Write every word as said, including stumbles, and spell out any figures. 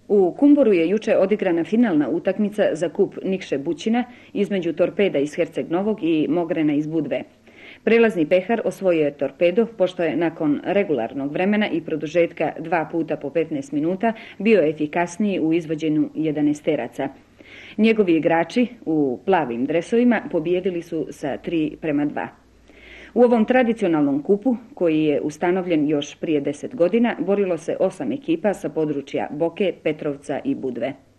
U Kumboru je juče odigrana finalna utakmica za kup Nikše Bućina između Torpeda iz Herceg Novog i Mogrena iz Budve. Prelazni pehar osvojio je Torpedo, pošto je nakon regularnog vremena i produžetka dva puta po petnaest minuta bio efikasniji u izvođenju jedanaesteraca. Njegovi igrači u plavim dresovima pobijedili su sa tri prema dva. U ovom tradicionalnom kupu, koji je ustanovljen još prije deset godina, borilo se osam ekipa sa područja Boke, Petrovca i Budve.